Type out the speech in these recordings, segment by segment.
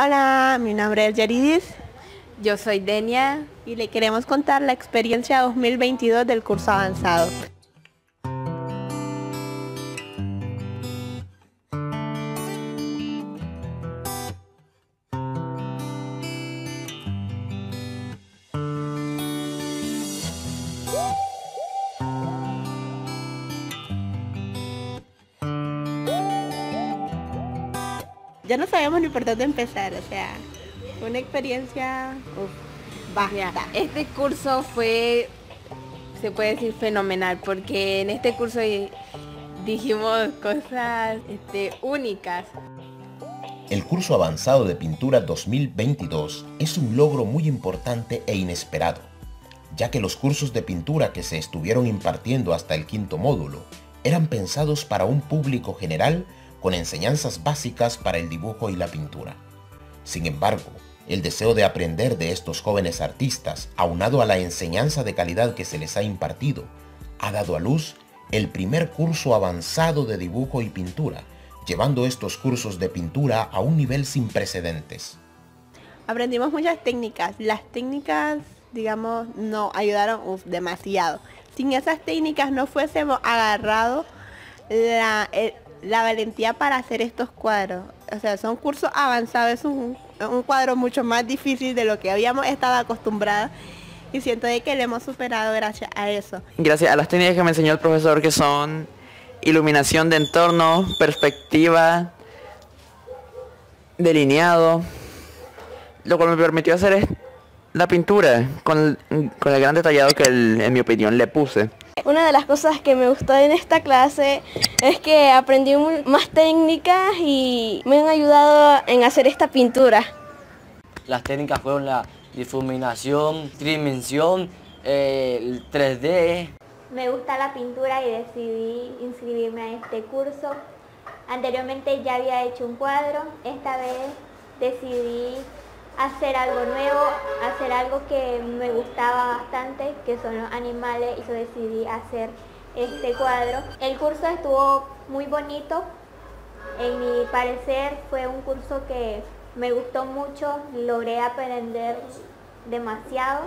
Hola, mi nombre es Yaridis Yo soy Denia. y le queremos contar la experiencia 2022 del curso avanzado. Ya no sabemos ni por dónde empezar, o sea, una experiencia basta. Este curso fue, se puede decir, fenomenal, porque en este curso dijimos cosas únicas. El curso avanzado de pintura 2022 es un logro muy importante e inesperado, ya que los cursos de pintura que se estuvieron impartiendo hasta el quinto módulo eran pensados para un público general con enseñanzas básicas para el dibujo y la pintura. Sin embargo, el deseo de aprender de estos jóvenes artistas, aunado a la enseñanza de calidad que se les ha impartido, ha dado a luz el primer curso avanzado de dibujo y pintura, llevando estos cursos de pintura a un nivel sin precedentes. Aprendimos muchas técnicas. Las técnicas, digamos, nos ayudaron demasiado. Sin esas técnicas no fuésemos agarrado la valentía para hacer estos cuadros. O sea, son cursos avanzados, es un cuadro mucho más difícil de lo que habíamos estado acostumbrados y siento de que lo hemos superado gracias a eso. Gracias a las técnicas que me enseñó el profesor, que son iluminación de entorno, perspectiva, delineado, lo cual me permitió hacer la pintura con el gran detallado que en mi opinión le puse. Una de las cosas que me gustó en esta clase es que aprendí más técnicas y me han ayudado en hacer esta pintura. Las técnicas fueron la difuminación, tridimensión, el 3D. Me gusta la pintura y decidí inscribirme a este curso. Anteriormente ya había hecho un cuadro, esta vez decidí hacer algo nuevo, hacer algo que me gustaba bastante, que son los animales, y yo decidí hacer este cuadro. El curso estuvo muy bonito, en mi parecer fue un curso que me gustó mucho, logré aprender demasiado.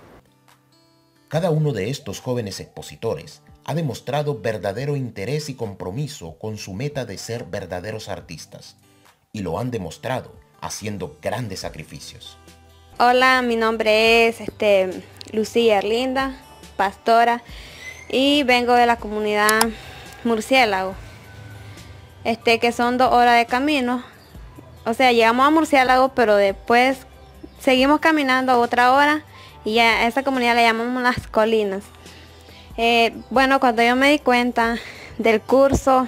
Cada uno de estos jóvenes expositores ha demostrado verdadero interés y compromiso con su meta de ser verdaderos artistas, y lo han demostrado haciendo grandes sacrificios. Hola, mi nombre es Lucía Erlinda, pastora, y vengo de la comunidad Murciélago, que son 2 horas de camino. O sea, llegamos a Murciélago, pero después seguimos caminando otra hora y a esa comunidad le llamamos Las Colinas. Bueno, cuando yo me di cuenta del curso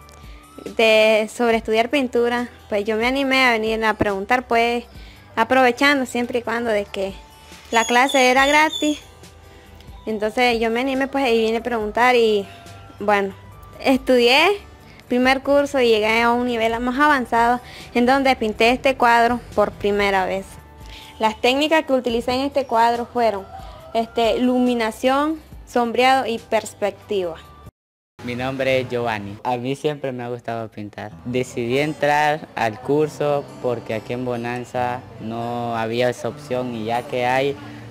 sobre estudiar pintura, pues yo me animé a venir a preguntar, pues aprovechando siempre y cuando de que la clase era gratis. Entonces yo me animé pues y vine a preguntar y bueno, estudié primer curso y llegué a un nivel más avanzado en donde pinté este cuadro por primera vez. Las técnicas que utilicé en este cuadro fueron iluminación, sombreado y perspectiva. Mi nombre es Giovanni. A mí siempre me ha gustado pintar. Decidí entrar al curso porque aquí en Bonanza no había esa opción y ya que hay,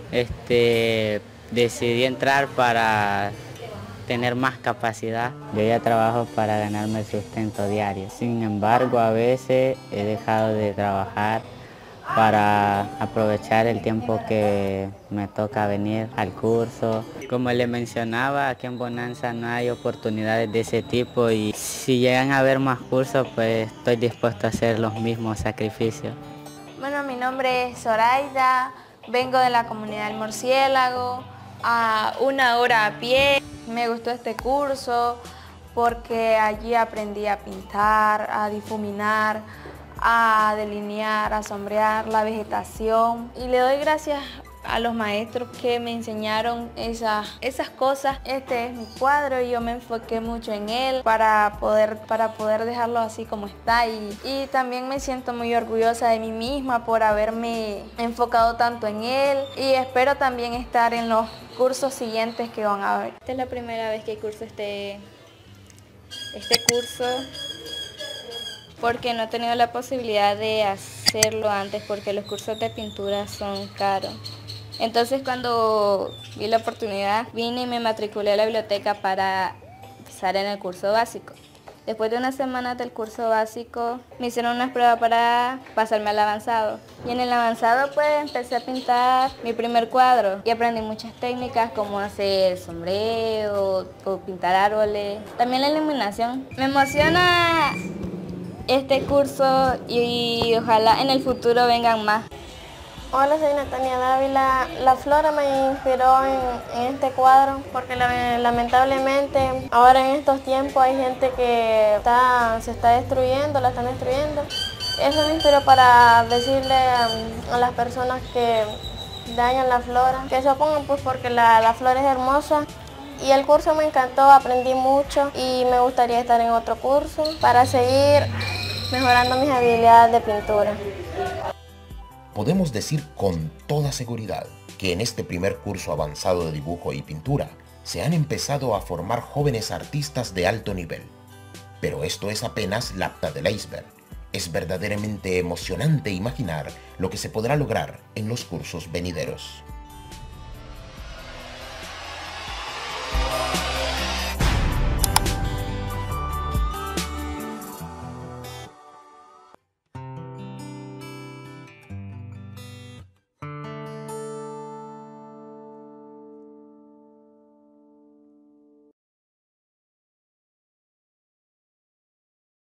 decidí entrar para tener más capacidad. Yo ya trabajo para ganarme el sustento diario. Sin embargo, a veces he dejado de trabajar para aprovechar el tiempo que me toca venir al curso. Como le mencionaba, aquí en Bonanza no hay oportunidades de ese tipo y si llegan a haber más cursos, pues estoy dispuesto a hacer los mismos sacrificios. Bueno, mi nombre es Zoraida, vengo de la comunidad del Murciélago, a 1 hora a pie. Me gustó este curso porque allí aprendí a pintar, a difuminar, a delinear, a sombrear la vegetación, y le doy gracias a los maestros que me enseñaron esas cosas. Este es mi cuadro y yo me enfoqué mucho en él para poder dejarlo así como está, y también me siento muy orgullosa de mí misma por haberme enfocado tanto en él, y espero también estar en los cursos siguientes que van a haber. Esta es la primera vez que curso este curso porque no he tenido la posibilidad de hacerlo antes porque los cursos de pintura son caros. Entonces cuando vi la oportunidad vine y me matriculé a la biblioteca para empezar en el curso básico. Después de unas semanas del curso básico me hicieron unas pruebas para pasarme al avanzado. Y en el avanzado pues empecé a pintar mi primer cuadro y aprendí muchas técnicas como hacer sombrero o pintar árboles. También la iluminación. Me emociona este curso y ojalá en el futuro vengan más. Hola, soy Natalia Dávila. La flora me inspiró en este cuadro porque lamentablemente ahora en estos tiempos hay gente que se está destruyendo, la están destruyendo. Eso me inspiró para decirle a las personas que dañan la flora que se opongan, pues porque la flora es hermosa. Y el curso me encantó, aprendí mucho y me gustaría estar en otro curso para seguir mejorando mis habilidades de pintura. Podemos decir con toda seguridad que en este primer curso avanzado de dibujo y pintura se han empezado a formar jóvenes artistas de alto nivel. Pero esto es apenas la punta del iceberg. Es verdaderamente emocionante imaginar lo que se podrá lograr en los cursos venideros.